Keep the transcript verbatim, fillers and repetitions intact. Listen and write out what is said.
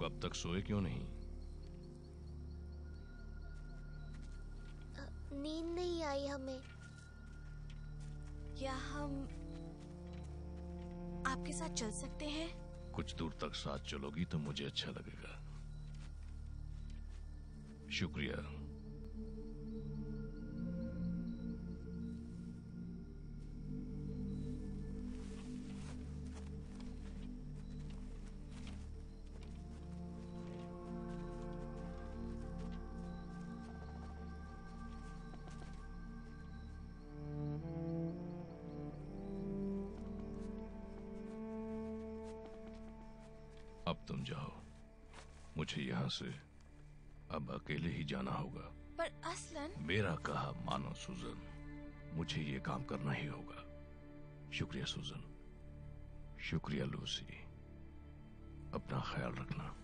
अब तक सोए क्यों नहीं? नींद नहीं आई हमें। क्या हम आपके साथ चल सकते हैं? कुछ दूर तक साथ चलोगी तो मुझे अच्छा लगेगा। शुक्रिया। अब तुम जाओ, मुझे यहां से अब अकेले ही जाना होगा। पर असलन मेरा कहा मानो सुजन, मुझे ये काम करना ही होगा। शुक्रिया सुजन। शुक्रिया लूसी। अपना ख्याल रखना।